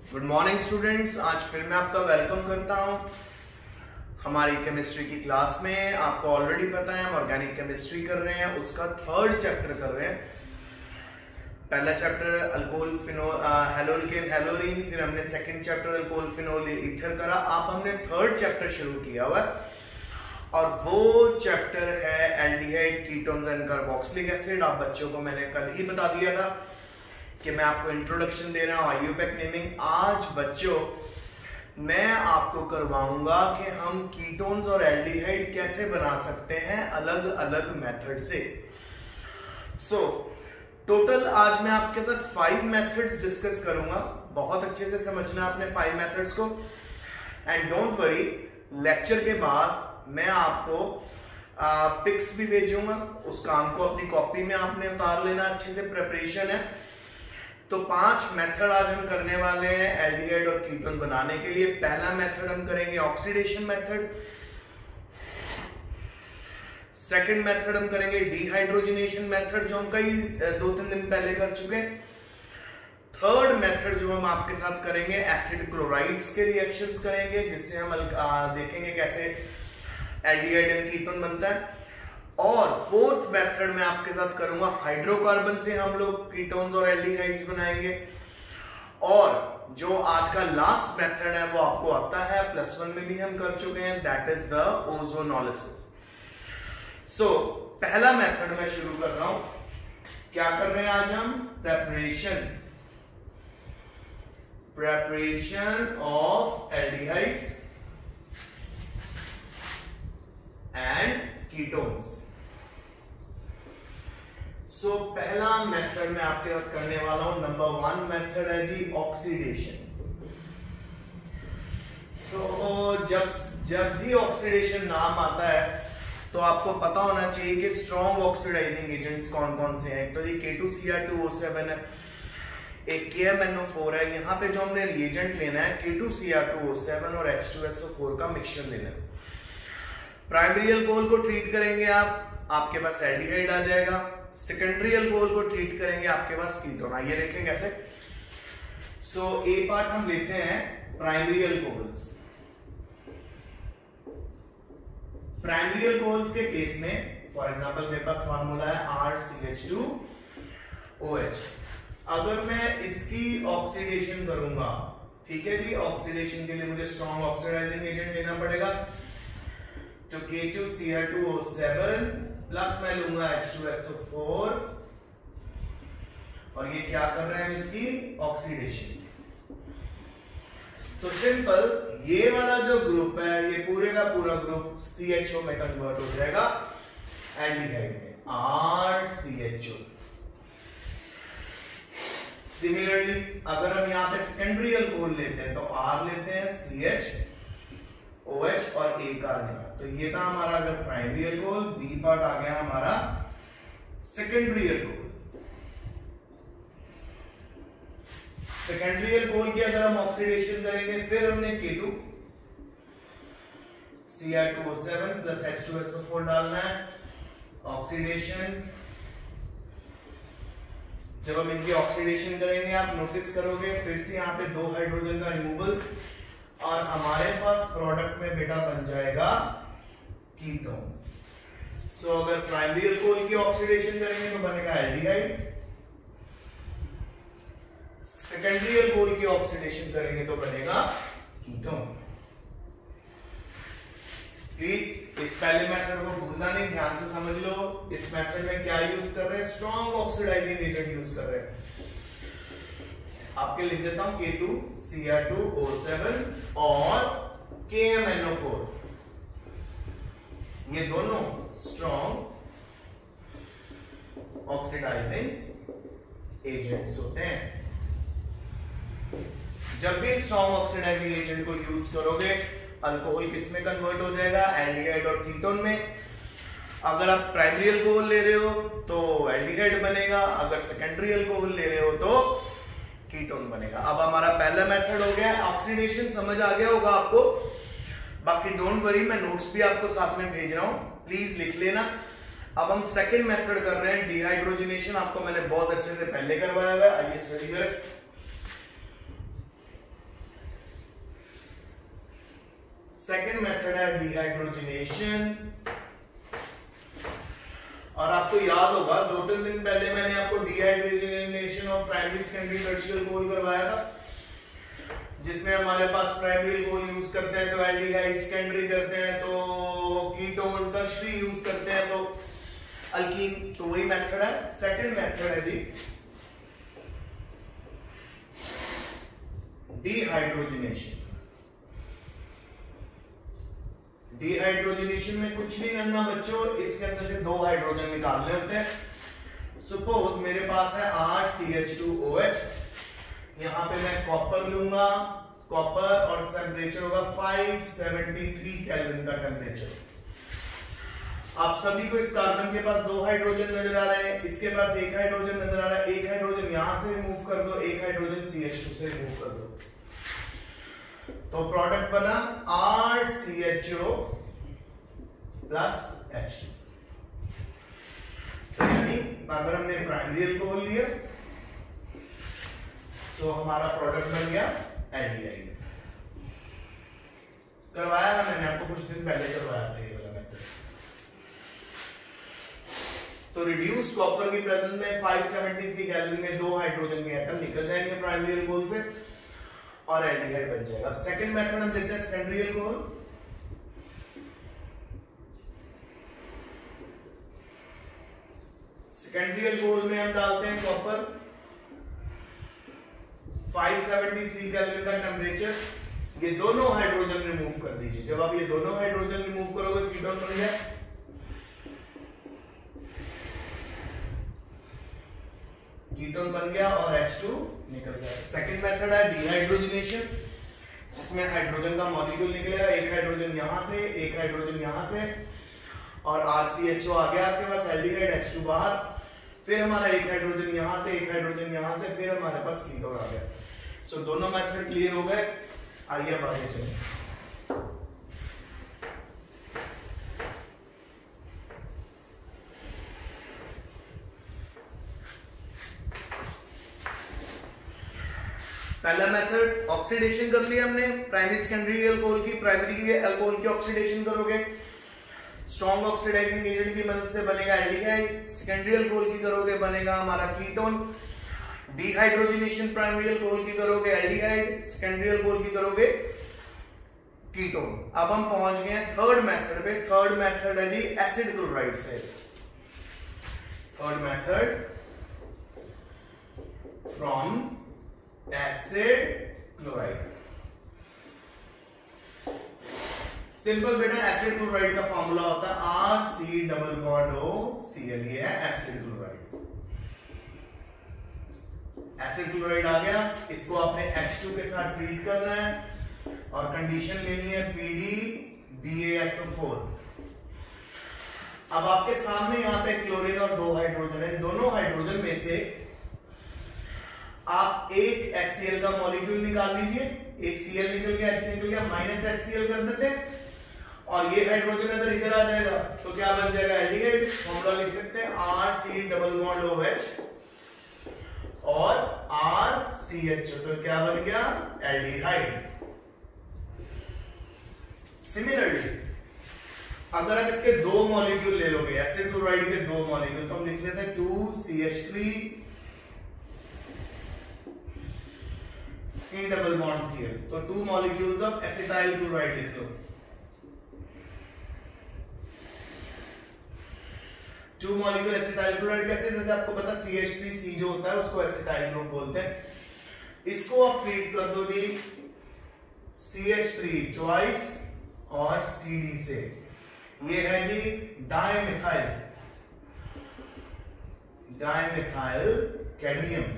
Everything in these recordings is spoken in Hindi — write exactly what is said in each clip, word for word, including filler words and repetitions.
गुड मॉर्निंग स्टूडेंट्स, आज फिर मैं आपका वेलकम करता हूं हमारी केमिस्ट्री की क्लास में। आपको ऑलरेडी पता है हम ऑर्गेनिक केमिस्ट्री कर रहे हैं, उसका थर्ड चैप्टर कर रहे हैं। पहला chapter alcohol phenol haloalkane haloarene, फिर हमने second chapter alcohol phenol ether करा। आप हमने थर्ड चैप्टर शुरू किया हुआ और वो चैप्टर है aldehyde ketones and carboxylic acid. आप बच्चों को मैंने कल ही बता दिया था कि मैं आपको इंट्रोडक्शन दे रहा हूं I U P A C naming. आज बच्चों मैं आपको करवाऊंगा कि हम कीटोन्स और एल्डिहाइड कैसे बना सकते हैं अलग अलग मेथड से। सो टोटल आज मैं आपके साथ फाइव मेथड्स डिस्कस करूंगा। बहुत अच्छे से समझना आपने फाइव मेथड्स को। एंड डोंट वरी, लेक्चर के बाद मैं आपको पिक्स भी भेजूंगा। उस काम को अपनी कॉपी में आपने उतार लेना, अच्छे से प्रिपरेशन है। तो पांच मेथड आज हम करने वाले हैं एल्डिहाइड और कीटोन बनाने के लिए। पहला मेथड हम करेंगे ऑक्सीडेशन मेथड, सेकंड मेथड हम करेंगे डिहाइड्रोजनेशन मेथड जो हम कई दो तीन दिन पहले कर चुके हैं। थर्ड मेथड जो हम आपके साथ करेंगे एसिड क्लोराइड्स के रिएक्शंस करेंगे, जिससे हम आ, देखेंगे कैसे एल्डिहाइड एंड कीटोन बनता है। और फोर्थ मेथड में आपके साथ करूंगा हाइड्रोकार्बन से हम लोग कीटोन्स और एल्डिहाइड्स बनाएंगे। और जो आज का लास्ट मेथड है वो आपको आता है, प्लस वन में भी हम कर चुके हैं, that is the ozonolysis. So पहला मेथड मैं शुरू कर रहा हूं। क्या कर रहे हैं आज हम? Preparation preparation of aldehydes and ketones. So so, पहला मेथड मैं आपके साथ करने वाला हूं, नंबर वन मेथड है जी ऑक्सीडेशन। सो so, जब जब भी ऑक्सीडेशन नाम आता है तो आपको पता होना चाहिए कि स्ट्रॉन्ग ऑक्सीडाइजिंग एजेंट्स कौन कौन से हैं। तो ये K two C R two O seven है, एक के एम एन ओ फोर है। यहाँ पे जो हमने रिएजेंट लेना है K two C R two O seven और H two S O four का मिक्सचर लेना है। प्राइमरी अल्कोहल को ट्रीट करेंगे आप, आपके पास एल्डिहाइड आ जाएगा। सेकेंडरी अल्कोहल को ट्रीट करेंगे, आपके पास कीटोन। आइए देखें कैसे। सो ए पार्ट हम लेते हैं प्राइमरी अल्कोहल्स। प्राइमरी अल्कोहल्स के केस में फॉर एग्जांपल मेरे पास फार्मूला है R C H two O H. अगर मैं इसकी ऑक्सीडेशन करूंगा, ठीक है जी, ऑक्सीडेशन के लिए मुझे स्ट्रॉन्ग ऑक्सीडाइजिंग एजेंट लेना पड़ेगा। तो K two C R two O seven plus मैं लूंगा H two S O four और ये क्या कर रहे हैं इसकी ऑक्सीडेशन। तो सिंपल ये वाला जो ग्रुप है ये पूरे का पूरा ग्रुप सी एच ओ में कन्वर्ट हो जाएगा एल्डिहाइड में, R C H O. Similarly अगर हम यहां पे सेकेंडरी अल्कोहल लेते हैं तो आर लेते हैं, सी एच ओ एच और एक आर लेगा। तो ये था हमारा अगर प्राइमरी अल्कोहल। बी पार्ट आ गया हमारा सेकेंडरी अल्कोहल। सेकेंडरी अल्कोहल की अगर हम ऑक्सीडेशन करेंगे, फिर हमने K two C R two O seven plus H two S O four डालना है, ऑक्सीडेशन। जब हम इनकी ऑक्सीडेशन करेंगे आप नोटिस करोगे फिर से यहाँ पे दो हाइड्रोजन का रिमूवल और हमारे पास प्रोडक्ट में बेटा बन जाएगा कीटोन। सो so, अगर प्राइमरी अल्कोहल की ऑक्सीडेशन करेंगे तो बनेगा एल्डिहाइड, सेकेंडरी अल्कोहल की ऑक्सीडेशन करेंगे तो बनेगा कीटोन। प्लीज इस पहले मेथड को भूलना नहीं, ध्यान से समझ लो। इस मेथड में क्या यूज कर रहे हैं? स्ट्रॉन्ग ऑक्सीडाइजिंग एजेंट यूज कर रहे हैं। आपके लिख देता हूं K two C R two O seven और K M N O four, ये दोनों स्ट्रॉन्ग ऑक्सीडाइजिंग एजेंट्स होते हैं। जब भी स्ट्रॉन्ग ऑक्सीडाइजिंग एजेंट को यूज करोगे अल्कोहल किस में कन्वर्ट हो जाएगा? एल्डिहाइड और कीटोन में। अगर आप प्राइमरी अल्कोहल ले रहे हो तो एल्डिहाइड बनेगा, अगर सेकेंडरी अल्कोहल ले रहे हो तो कीटोन बनेगा। अब हमारा पहला मेथड हो गया ऑक्सीडेशन, समझ आ गया होगा आपको। बाकी डोंट वरी, मैं नोट्स भी आपको साथ में भेज रहा हूं, प्लीज लिख लेना। अब हम सेकंड मेथड कर रहे हैं डिहाइड्रोजनेशन। आपको मैंने बहुत अच्छे से पहले करवाया हुआ है, आइए स्टडी करें। सेकेंड मेथड है डिहाइड्रोजनेशन। और आपको याद होगा दो तीन दिन पहले मैंने आपको dehydrogenation of primary secondary tertiary alcohol करवाया था, जिसमें हमारे पास प्राइमरी अल्कोहल यूज करते हैं तो एल्डिहाइड, सेकेंडरी करते हैं तो कीटोन, टर्शियरी यूज करते हैं तो अल्कीन। तो वही मेथड है। सेकंड मेथड है जी डिहाइड्रोजनेशन। डिहाइड्रोजनेशन में कुछ नहीं करना बच्चों, इसके अंदर से दो हाइड्रोजन निकालने होते हैं। सपोज मेरे पास है आठ C H two O H, यहां पे मैं कॉपर लूंगा, कॉपर और टेम्परेचर होगा पाँच सौ तिहत्तर केल्विन का टेम्परेचर। आप सभी को इस कार्बन के पास दो हाइड्रोजन नजर आ रहे हैं, इसके पास एक हाइड्रोजन नजर आ रहा है। एक हाइड्रोजन यहां से रिमूव कर दो, एक हाइड्रोजन सी एच टू से रिमूव कर दो, तो प्रोडक्ट बना आठ C H O plus H two. यानी अगर हमने प्राइमरी अल्कोहल लिया सो हमारा प्रोडक्ट बन गया एल्डिहाइड। करवाया था मैंने आपको कुछ दिन पहले करवाया था ये वाला मेथड। तो रिड्यूस्ड कॉपर की प्रेजेंस में पाँच सौ तिहत्तर केल्विन में दो हाइड्रोजन के एटम निकल जाएंगे प्राइमरी अल्कोहल से और एल्डिहाइड बन जाएगा। अब सेकंड मेथड हम लेते हैं सेकेंडरी अल्कोहल। सेकेंडरी अल्कोहल में हम डालते हैं कॉपर, पाँच सौ तिहत्तर केल्विन का टेम्परेचर, ये दोनों हाइड्रोजन रिमूव कर दीजिए। जब आप ये दोनों हाइड्रोजन रिमूव करोगे कीटोन बन गया। कीटोन बन गया और एच टू निकल गया। सेकंड मेथड है डिहाइड्रोजनेशन, जिसमें हाइड्रोजन का मॉलिक्यूल निकलेगा, एक हाइड्रोजन यहां से, एक हाइड्रोजन यहां से और आर सी एच ओ आ गया आपके पास, एल्डिहाइड, एच टू बाहर, फिर हमारा एक हाइड्रोजन यहां से, एक हाइड्रोजन यहां से, फिर हमारे पास कीटोन आ गया। सो so, दोनों मेथड क्लियर हो गए। आइए अब आगे चलें। पहला मेथड ऑक्सीडेशन कर लिया हमने प्राइमरी सेकेंडरी अल्कोहल की। प्राइमरी की अल्कोहल की ऑक्सीडेशन करोगे स्ट्रॉन्ग ऑक्सीडाइजिंग एजेंट की मदद से बनेगा एल्डिहाइड। सेकेंडरी अल्कोहल की करोगे बनेगा हमारा कीटोन। डिहाइड्रोजनेशन प्राइमरी अल्कोहल की करोगे एल्डिहाइड, सेकेंडरी अल्कोहल की करोगे कीटोन। अब हम पहुंच गए थर्ड मेथड पे। थर्ड मेथड है जी एसिड क्लोराइड से। Third method from acid chloride. Simple बेटा, एसिड क्लोराइड का फॉर्मूला होता है R C double bond O C L. ये है एसिड क्लोराइड। एसिड क्लोराइड आ गया, इसको आपने एच टू के साथ ट्रीट करना है और कंडीशन लेनी है P D B A S O four. अब आपके सामने यहां पे क्लोरीन और दो हाइड्रोजन है। दोनों हाइड्रोजन में से आप एक एच सी एल का मॉलिक्यूल निकाल लीजिए। एक सी एल निकल गया, एच निकल गया, माइनस एच सी एल कर देते हैं और ये हाइड्रोजन अगर इधर आ जाएगा तो क्या बन जाएगा एल्डिहाइड। फॉर्मूला लिख सकते हैं R C double bond O H और आर सी एच, तो क्या बन गया एल्डिहाइड। सिमिलरली अगर आप इसके दो मॉलिक्यूल ले लोगे एसिड क्लोराइड के दो मॉलिक्यूल, तो हम लिख लेते हैं two C H three C double bond C L. तो two molecules of acetyl chloride लिख लो। टू मॉलिक्यूल एसिटाइल क्लोराइड कैसे, जैसे आपको पता सी एच थ्री सी जो होता है उसको एसिटाइल ग्रुप बोलते हैं। इसको आप ट्रीट कर दो जी सी एच थ्री ट्वाइस और सी डी से। ये है जी dimethyl dimethyl cadmium.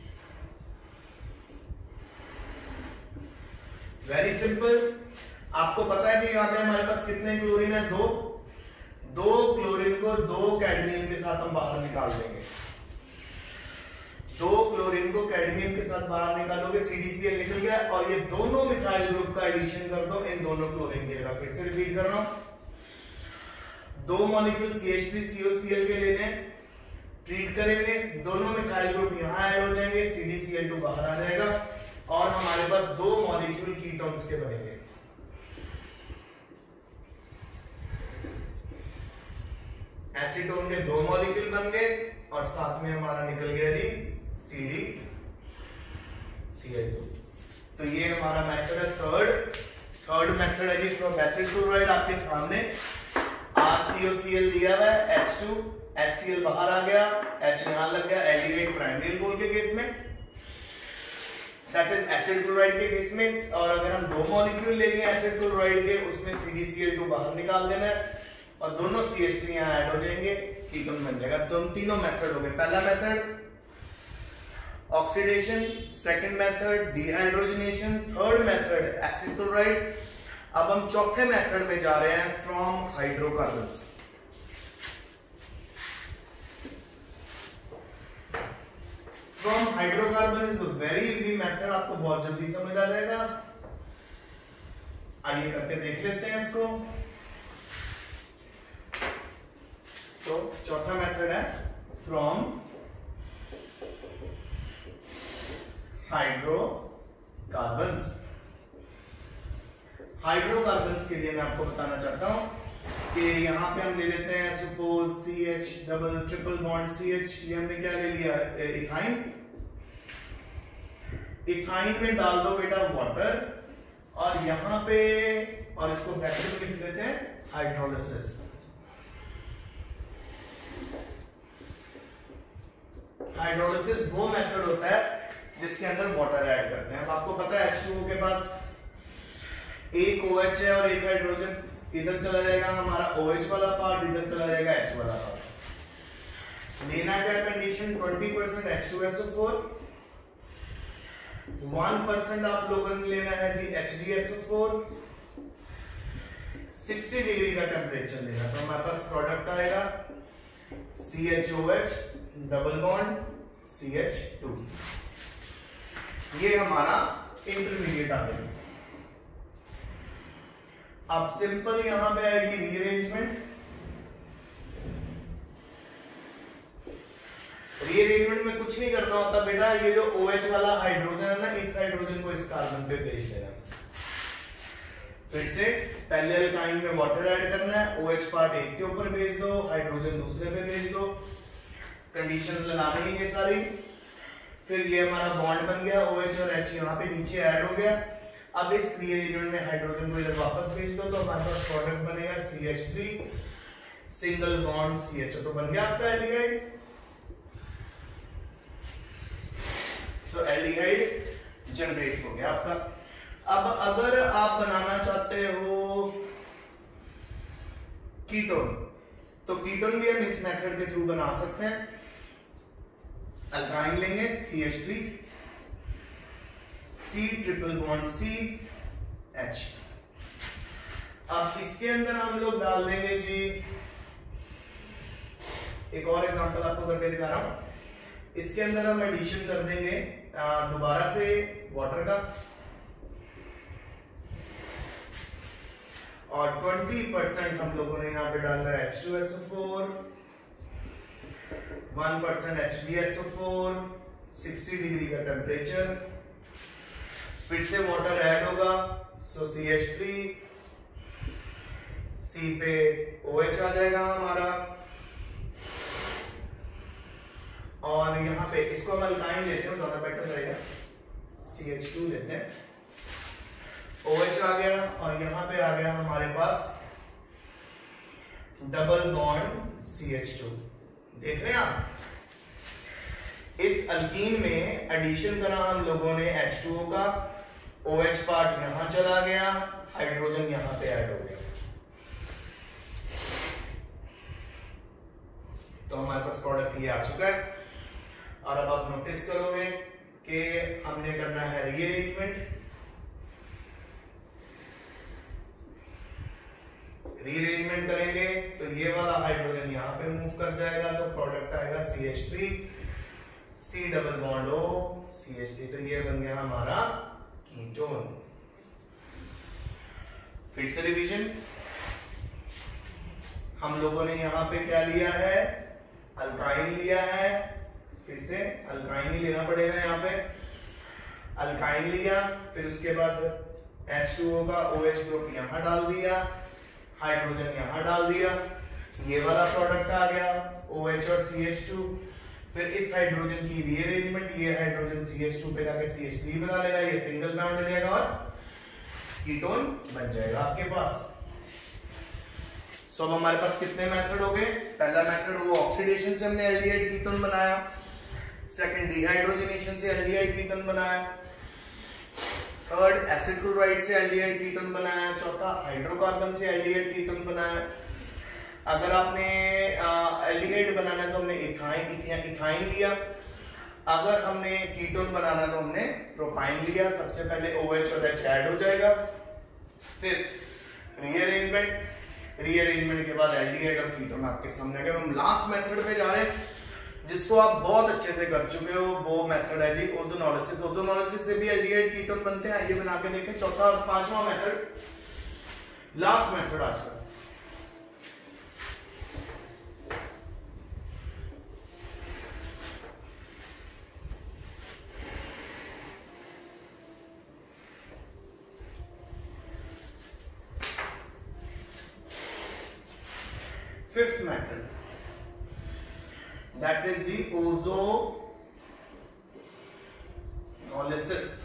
Very simple, आपको पता है कि यहां पे हमारे पास कितने क्लोरीन है, दो। दो क्लोरीन को दो कैडमियम के साथ हम बाहर निकाल देंगे। दो क्लोरीन को कैडमियम के साथ बाहर निकालोगे, सी डी सी एल निकल गया और ये दोनों मिथाइल ग्रुप का एडिशन कर दो इन दोनों क्लोरीन की जगह। फिर से रिपीट कर रहा हूं, दो molecule C H three C O C L के लेने, ट्रीट करेंगे, दोनों मिथाइल ग्रुप यहां ऐड हो जाएंगे, C D C L two बाहर आ जाएगा और हमारे पास दो मॉलिक्यूल कीटोन्स के बनेंगे। एसीटोन के दो मॉलिक्यूल बन गए और साथ में हमारा निकल गया जी C D C L two. तो ये हमारा मेथड है थर्ड थर्ड मेथड है जी फ्रॉम एसिड क्लोराइड। आपके सामने R C O C L दिया हुआ है, H two H C L बाहर आ गया, H यहां लग गया, एल्डिहाइड प्राइमरी अल्कोहल के केस में, दैट इज एसिड क्लोराइड के केस में। और अगर हम दो मॉलिक्यूल लेंगे एसिड क्लोराइड के, उसमें C D C L two बाहर निकाल देना है और दोनों सी एच थ्री यहां ऐड हो जाएंगे, कीटोन बन जाएगा। तो हम तीनों मेथड हो गए। पहला method oxidation, second method dehydrogenation, third method acid chloride. अब हम चौथे मेथड में जा रहे हैं from hydrocarbons. From hydrocarbon is a very easy method, आपको बहुत जल्दी समझ आ जाएगा। आइए करके देख लेते हैं इसको। सो so, चौथा मेथड है फ्रॉम हाइड्रोकार्बन्स। हाइड्रोकार्बन्स के लिए मैं आपको बताना चाहता हूं कि यहां पे हम ले लेते हैं suppose C H double triple bond C H, ये हमने क्या ले लिया इथाइन। इथाइन में डाल दो बेटा वाटर और यहां पे, और इसको ब्रैकेट में लिख देते हैं हाइड्रोलिसिस। हाइड्रोलिसिस वो मेथड होता है जिसके अंदर वाटर ऐड करते हैं। अब आपको पता है एच टू ओ के पास एक OH है और एक हाइड्रोजन, इधर चला जाएगा हमारा OH वाला पार्ट, इधर चला जाएगा H वाला पार्ट। लेना क्या condition, twenty percent H two S O four, one percent आप लोगों ने लेना है जी H D S O four, sixty degree का टेम्परेचर लेना। तो हमारे पास प्रोडक्ट आएगा C H O H double bond C H two. ये हमारा इंटरमीडिएट आ गया। अब सिंपल यहां पे आएगी रीअरेंजमेंट। रीअरेंजमेंट में कुछ नहीं करना होता बेटा, ये जो OH वाला हाइड्रोजन है ना, इस हाइड्रोजन को इस कार्बन पे भेज देना। फिर से पहले अल्काइन में वाटर ऐड करना है, OH पार्ट एक के ऊपर भेज दो, हाइड्रोजन दूसरे पे भेज दो, कंडीशंस लगानी है ये सारी। फिर ये हमारा बॉन्ड बन गया, OH और H यहाँ पे नीचे ऐड हो गया। अब इस रीअरेंजमेंट में हाइड्रोजन को इधर वापस भेज दो, तो हमारे पास प्रोडक्ट बनेगा C H three single bond C H O. तो बन गया आपका एल्डिहाइड। सो एल्डिहाइड जनरेट हो गया आपका। अब अगर आप बनाना चाहते हो कीटोन, तो कीटोन भी हम इस मेथड के थ्रू बना सकते हैं। अल्काइन लेंगे C H three, C triple bond C H। अब इसके अंदर हम लोग डाल देंगे जी, एक और एग्जांपल आपको करके दिखा रहा हूं। इसके अंदर हम एडिशन कर देंगे दोबारा से वाटर का, और ट्वेंटी परसेंट हम लोगों ने यहां पे डालना है H two S O four, one percent H D S O four, sixty degree का टेम्परेचर, फिर से वाटर ऐड होगा, so C H three, C पे OH आ जाएगा हमारा, और यहाँ पे इसको हम अल्काइन लेते हैं, ज्यादा बेटर रहेगा, सी एच टू लेते हैं, OH आ गया, और यहाँ पे आ गया हमारे पास double bond C H two. देख रहे हैं आप, इस अल्कीन में एडिशन करा हम लोगों ने एच टू ओ का, OH पार्ट यहां चला गया, हाइड्रोजन यहां पे ऐड हो गया। तो हमारे पास प्रोडक्ट ये आ चुका है। और अब आप नोटिस करोगे कि हमने करना है रीअरेंजमेंट। रीअरेंजमेंट करेंगे तो ये वाला हाइड्रोजन यहां पे मूव कर जाएगा, तो प्रोडक्ट आएगा C H three, C double bond O, C H three. तो ये बन गया हमारा कीटोन। फिर से रिवीजन, हम लोगों ने यहां पे क्या लिया है, अल्काइन लिया है, फिर से अल्काइन ही लेना पड़ेगा यहाँ पे, अल्काइन लिया, फिर उसके बाद एच टू ओ का OH ग्रुप यहां डाल दिया, हाइड्रोजन यहां डाल दिया, ये वाला प्रोडक्ट आ गया OH और C H टू। फिर इस हाइड्रोजन की रीअरेंजमेंट, ये हाइड्रोजन C H टू पे जाके C H थ्री बना लेगा, ये सिंगल बॉन्ड हो जाएगा और कीटोन बन जाएगा आपके पास। सो अब हमारे पास कितने मेथड हो गए? पहला मेथड वो ऑक्सीडेशन से हमने एल्डिहाइड कीटोन बनाया, सेकंड डिहाइड्रोजनेशन से एल्डिहाइड कीटोन बनाया, थर्ड एसिड क्लोराइड से एल्डिहाइड कीटोन बनाया, चौथा हाइड्रोकार्बन से एल्डिहाइड कीटोन बनाया। अगर आपने एल्डिहाइड बनाना है तो हमने इथाइन इथाइन लिया, अगर हमने कीटोन बनाना है तो हमने प्रोपाइन लिया। सबसे पहले OH और H ऐड हो जाएगा, फिर रीअरेंजमेंट, रीअरेंजमेंट के बाद एल्डिहाइड और कीटोन आपके सामने आ गए। हम लास्ट मेथड पे जा रहे हैं जिसको आप बहुत अच्छे से कर चुके हो, वो मेथड है जी ओजोनोलिसिस। ओजोनोलिसिस से भी एल्डिहाइड कीटोन बनते हैं, ये बना के देखें। चौथा और पांचवा मेथड, लास्ट मेथड आज का, फिफ्थ मेथड, दैट इज जी ओजोनोलिसिस।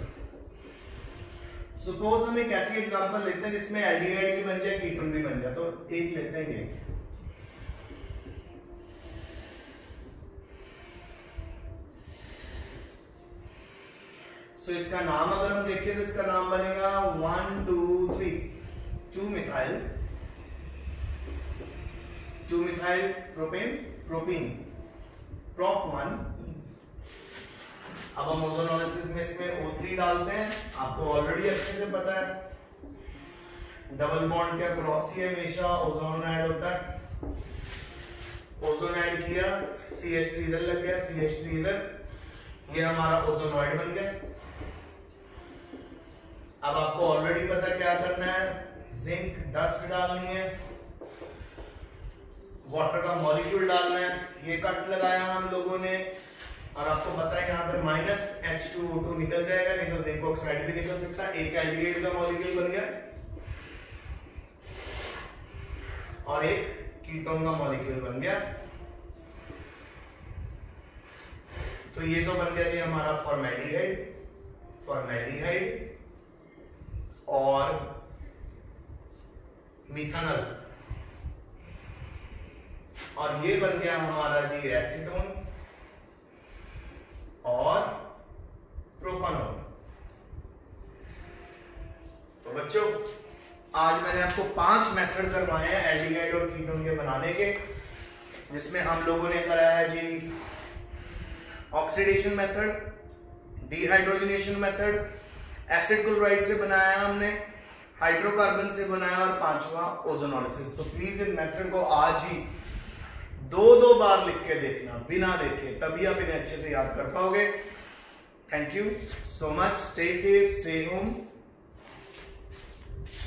सपोज हम एक ऐसी एग्जांपल लेते हैं जिसमें एल्डिहाइड भी बन जाए, कीटोन भी बन जाए। तो एक लेते हैं ये, सो so, इसका नाम अगर हम देखें तो इसका नाम बनेगा one two three two methyl two methyl propane propene prop one. अब हम ओजोनोलिसिस में इसमें O थ्री डालते हैं, आपको ऑलरेडी अच्छे से पता है डबल बॉन्ड के अक्रॉस ही हमेशा ओजोन ऐड होता है। ओजोन ऐड किया, C H थ्री इधर लग गया, C H थ्री इधर, ये हमारा ओजोनॉइड बन गया। अब आपको ऑलरेडी पता क्या करना है, जिंक डस्ट डालनी है, वाटर का मॉलिक्यूल डालना है। ये कट लगाया हम लोगों ने, और आपको पता है यहाँ पे minus H two O two निकल जाएगा, नहीं तो जिंक ऑक्साइड भी निकल सकता है। एक एल्डिहाइड का मॉलिक्यूल बन गया और एक कीटोन का मॉलिक्यूल बन गया। तो ये तो बन गया जी हमारा फॉर्मेल्डिहाइड, फॉर्मेल्डिहाइड और मिथानल, और ये बन गया हमारा जी एसीटोन और प्रोपानोन। तो बच्चों आज मैंने आपको पांच मेथड करवाए हैं एल्डिहाइड और कीटोन के बनाने के, जिसमें हम लोगों ने कराया है जी oxidation method, dehydrogenation method, acid chloride से बनाया हमने, हाइड्रोकार्बन से बनाया और पांचवा ओजोनोलिसिस। तो प्लीज इन मेथड को आज ही दो दो बार लिख के देखना, बिना देखे, तभी आप इन्हें अच्छे से याद कर पाओगे। Thank you so much, stay safe, stay home.